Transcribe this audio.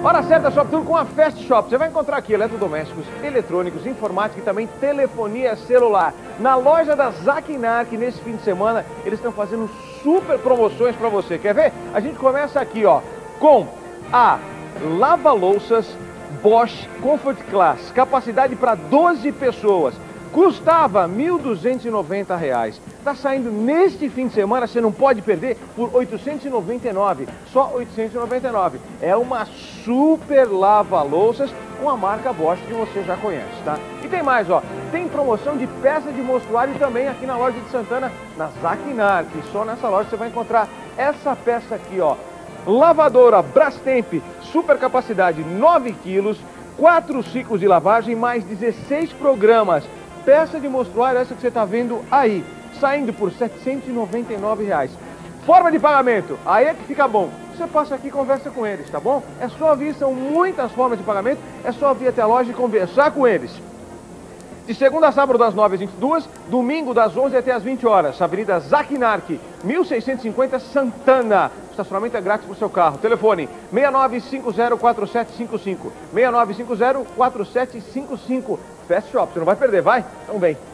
Hora certa, Shop Tour com a Fast Shop. Você vai encontrar aqui eletrodomésticos, eletrônicos, informática e também telefonia celular. Na loja da Zakinak, nesse fim de semana, eles estão fazendo super promoções para você. Quer ver? A gente começa aqui, ó, com a lava-louças Bosch Comfort Class. Capacidade para 12 pessoas. Custava R$ 1.290. Está saindo neste fim de semana, você não pode perder, por R$ 899. Só R$ 899. É uma super lava-louças com a marca Bosch que você já conhece, tá? E tem mais, ó. Tem promoção de peça de mostruário também aqui na loja de Santana, na Zakinak. Só nessa loja você vai encontrar essa peça aqui, ó. Lavadora Brastemp, super capacidade, 9 quilos, 4 ciclos de lavagem, mais 16 programas. Peça de mostruário, essa que você está vendo aí, saindo por R$ 799. Forma de pagamento, aí é que fica bom. Você passa aqui e conversa com eles, tá bom? É só vir, são muitas formas de pagamento, é só vir até a loja e conversar com eles. De segunda a sábado, das 9 às 22, domingo, das 11 até as 20 horas. Avenida Zakinak, 1650 Santana. O estacionamento é grátis para o seu carro. Telefone 6950-4755. 6950-4755. Fast Shop, você não vai perder, vai? Então vem.